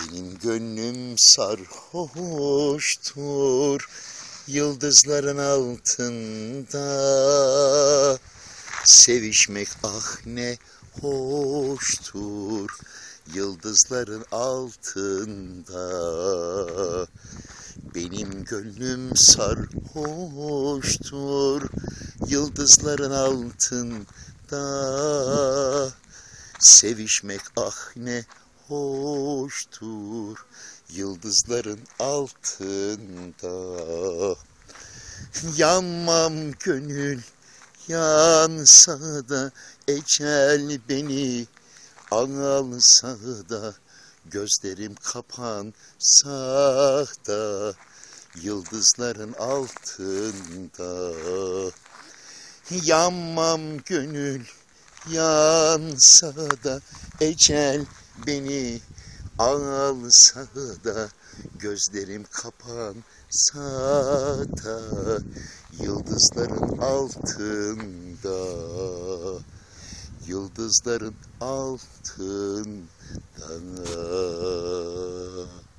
Benim gönlüm sarhoştur yıldızların altında. Sevişmek ah ne hoştur yıldızların altında. Benim gönlüm sarhoştur yıldızların altında. Sevişmek ah ne hoştur yıldızların altında. Yanmam gönül yansa da, ecel beni alsa da, gözlerim kapansa da yıldızların altında. Yanmam gönül yansa da, ecel beni alsa da, gözlerim kapansa da yıldızların altında. Yıldızların altında.